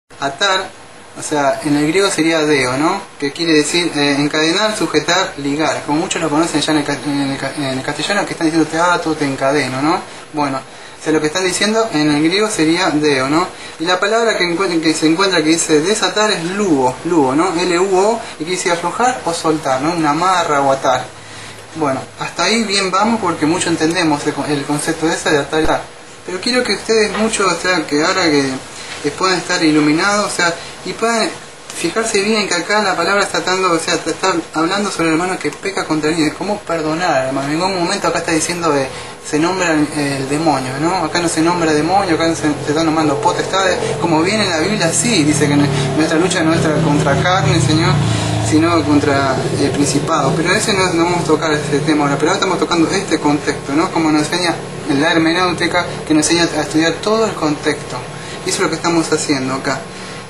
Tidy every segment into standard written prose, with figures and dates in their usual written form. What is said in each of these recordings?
Atar, o sea, en el griego sería deo, ¿no? Que quiere decir encadenar, sujetar, ligar. Como muchos lo conocen ya en el castellano, que están diciendo te ato, te encadeno, ¿no? Bueno, o sea, lo que están diciendo en el griego sería deo, ¿no? Y la palabra que se encuentra que dice desatar es lugo, ¿no? L-U-O, y que dice aflojar o soltar, ¿no? Una amarra o atar. Bueno, hasta ahí bien vamos porque mucho entendemos el concepto de esa de atar y atar. Pero quiero que ustedes mucho, o sea, que ahora que puedan estar iluminados, o sea, y puedan fijarse bien que acá la palabra está tratando, o sea, está hablando sobre el hermano que peca contra el cómo perdonar, hermano. En ningún momento acá está diciendo se nombra el demonio, ¿no? Acá no se nombra demonio, acá se están nombrando potestades, como viene en la Biblia, sí, dice que nuestra lucha no es contra carne, Señor, sino contra el principado. Pero ese no vamos a tocar ese tema ahora, pero ahora estamos tocando este contexto, ¿no? Como nos enseña en la hermenéutica, que nos enseña a estudiar todo el contexto. Eso es lo que estamos haciendo acá.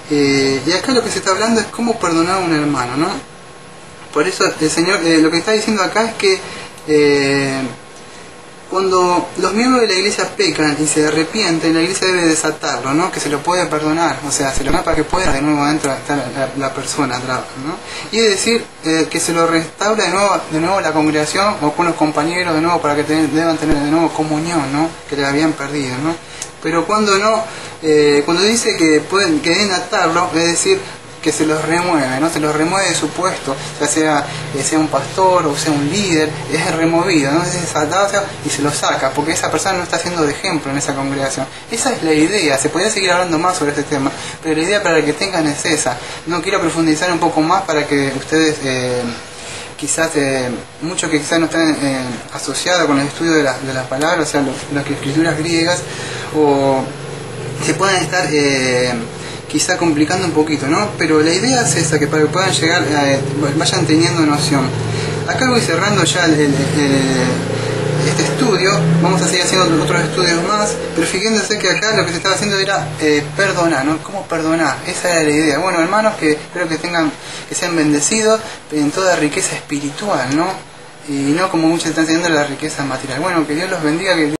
Y acá lo que se está hablando es cómo perdonar a un hermano, ¿no? Por eso el Señor lo que está diciendo acá es que cuando los miembros de la iglesia pecan y se arrepienten, la iglesia debe desatarlo, ¿no? Que se lo puede perdonar, o sea, se lo da para que pueda de nuevo adentro estar la persona atrás, ¿no? Y es decir, que se lo restaura de nuevo la congregación o con los compañeros de nuevo para que deban tener de nuevo comunión, ¿no? Que le habían perdido, ¿no? Pero cuando no, cuando dice que deben atarlo, es decir, que se los remueve, ¿no? Se los remueve de su puesto, ya sea un pastor o sea un líder, es removido, ¿no? Es desatado, o sea, y se lo saca, porque esa persona no está siendo de ejemplo en esa congregación. Esa es la idea, se podría seguir hablando más sobre este tema, pero la idea para que tengan es esa. No quiero profundizar un poco más para que ustedes quizás muchos que quizás no están asociados con el estudio de las palabras, o sea, las escrituras griegas, o se puedan estar quizá complicando un poquito, ¿no? Pero la idea es esa, que para que puedan llegar, vayan teniendo noción. Acá voy cerrando ya este estudio, vamos a seguir haciendo otros estudios más, pero fíjense que acá lo que se estaba haciendo era perdonar, ¿no? ¿Cómo perdonar? Esa era la idea. Bueno, hermanos, que espero que sean bendecidos en toda riqueza espiritual, ¿no? Y no como muchos están enseñando la riqueza material. Bueno, que Dios los bendiga, que